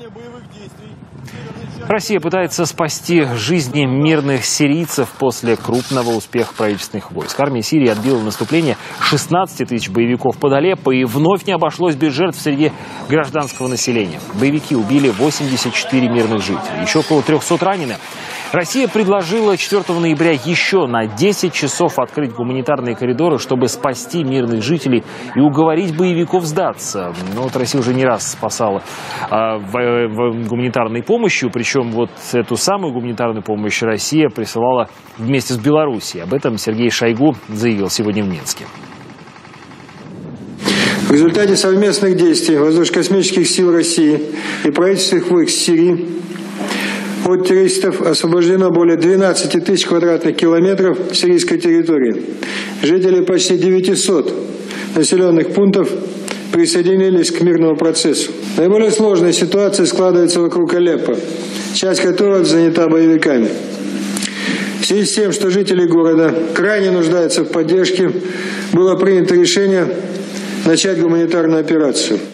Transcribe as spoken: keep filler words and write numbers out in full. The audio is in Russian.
Россия пытается спасти жизни мирных сирийцев после крупного успеха правительственных войск. Армия Сирии отбила наступление шестнадцати тысяч боевиков под Алеппо, и вновь не обошлось без жертв среди гражданского населения. Боевики убили восемьдесят четыре мирных жителя, еще около трёхсот ранены. Россия предложила четвёртого ноября еще на десять часов открыть гуманитарные коридоры, чтобы спасти мирных жителей и уговорить боевиков сдаться. Но вот Россия уже не раз спасала а, в, в гуманитарной помощью, причем вот эту самую гуманитарную помощь Россия присылала вместе с Белоруссией. Об этом Сергей Шойгу заявил сегодня в Минске. В результате совместных действий воздушно-космических сил России и правительственных войск Сирии от террористов освобождено более двенадцати тысяч квадратных километров сирийской территории. Жители почти девятисот населенных пунктов присоединились к мирному процессу. Наиболее сложная ситуация складывается вокруг Алеппо, часть которого занята боевиками. В связи с тем, что жители города крайне нуждаются в поддержке, было принято решение начать гуманитарную операцию.